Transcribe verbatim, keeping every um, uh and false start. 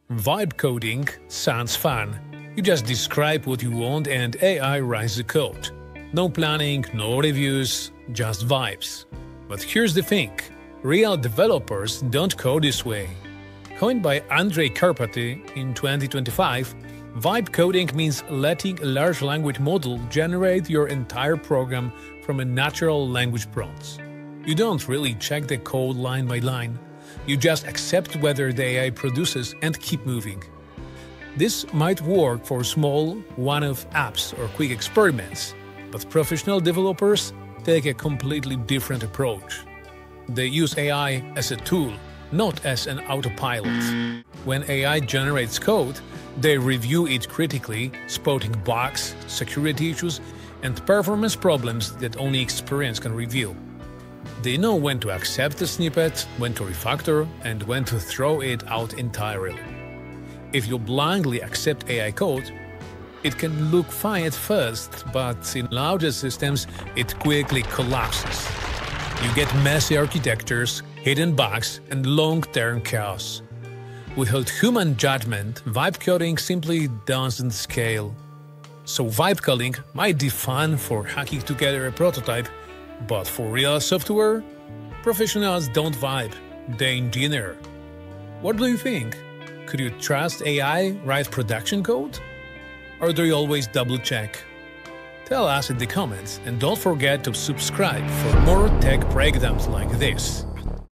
Vibe coding sounds fun. You just describe what you want and A I writes the code. No planning, no reviews, just vibes. But here's the thing. Real developers don't code this way. Coined by Andrej Karpathy in twenty twenty-five, vibe coding means letting a large language model generate your entire program from a natural language prompts. You don't really check the code line by line. You just accept whether the A I produces and keep moving. This might work for small, one-off apps or quick experiments, but professional developers take a completely different approach. They use A I as a tool, not as an autopilot. When A I generates code, they review it critically, spotting bugs, security issues, and performance problems that only experience can reveal. They know when to accept a snippet, when to refactor, and when to throw it out entirely. If you blindly accept A I code, it can look fine at first, but in larger systems, it quickly collapses. You get messy architectures, hidden bugs, and long-term chaos. Without human judgment, vibe coding simply doesn't scale. So vibe coding might be fun for hacking together a prototype, but for real software, professionals don't vibe, they engineer. What do you think? Could you trust A I write production code? Or do you always double-check? Tell us in the comments and don't forget to subscribe for more tech breakdowns like this.